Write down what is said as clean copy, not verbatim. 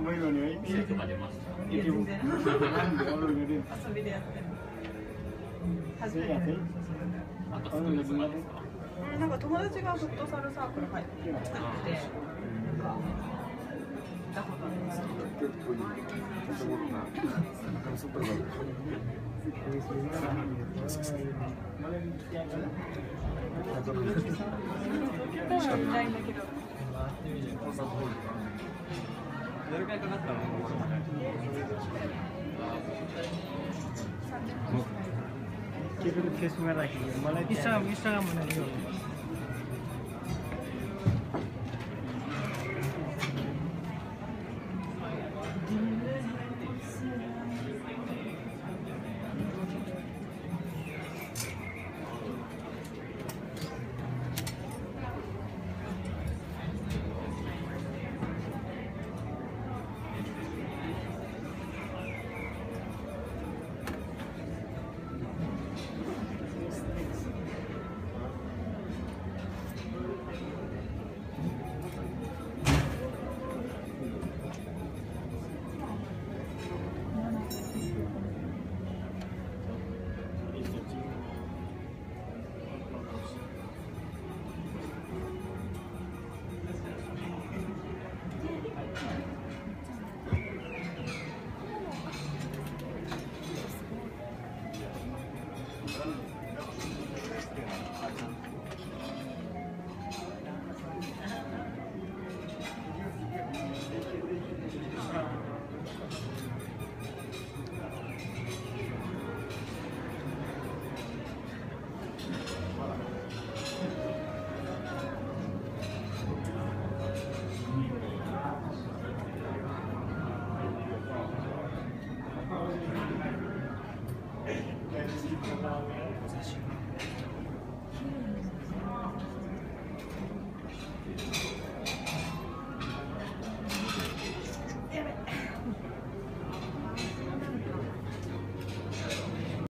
いのに店とか出ました。全然。遊びでやってる。初めて。なんかスクールとかですか？なんか友達がフットサルサークル入ってて、なんか行ったことあります。建物が中の外が。Bisa menanyakan. Thank you.